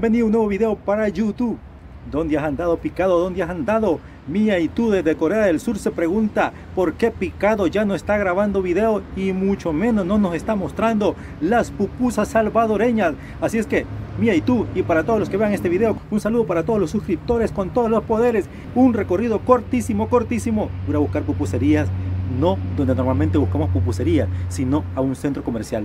bienvenido a un nuevo video para YouTube. ¿Dónde has andado, Picado? ¿Dónde has andado? Mía y tú desde Corea del Sur se pregunta por qué Picado ya no está grabando video y mucho menos no nos está mostrando las pupusas salvadoreñas. Así es que, Mía y tú, y para todos los que vean este video, un saludo para todos los suscriptores con todos los poderes. Un recorrido cortísimo. Ir a buscar pupuserías, no donde normalmente buscamos pupuserías, sino a un centro comercial.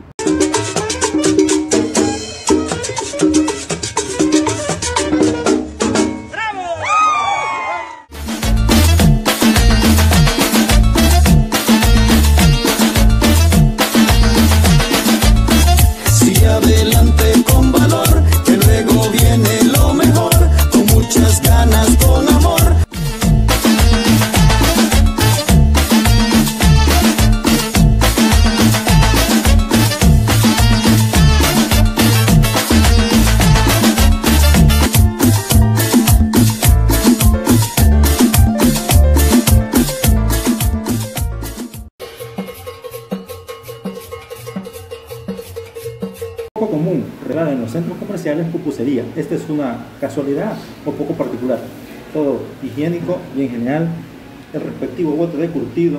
Poco común regalar en los centros comerciales pupusería. Esta es una casualidad o poco particular. Todo higiénico, bien genial. El respectivo bote de curtido.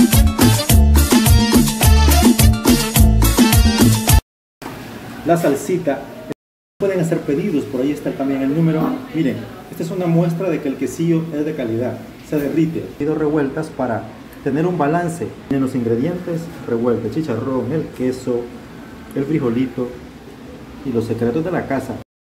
La salsita. Pueden hacer pedidos, por ahí está también el número. Miren, esta es una muestra de que el quesillo es de calidad. Se derrite. Pido revueltas para tener un balance en los ingredientes revueltos: chicharrón, el queso, el frijolito y los secretos de la casa.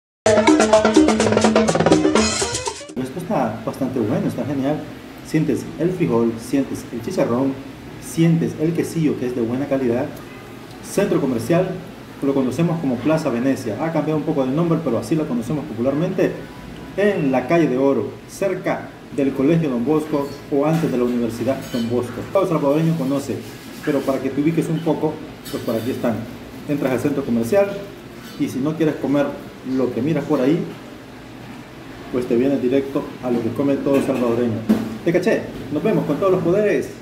Esto está bastante bueno, está genial. Sientes el frijol, sientes el chicharrón, sientes el quesillo que es de buena calidad. Centro comercial, lo conocemos como Plaza Venecia. Ha cambiado un poco de nombre, pero así la conocemos popularmente. En la calle de Oro, cerca del Colegio Don Bosco o antes de la Universidad Don Bosco. Todo salvadoreño conoce, pero para que te ubiques un poco, pues por aquí están. Entras al centro comercial y si no quieres comer lo que miras por ahí, pues te vienes directo a lo que come todo salvadoreño. Te caché, nos vemos con todos los poderes.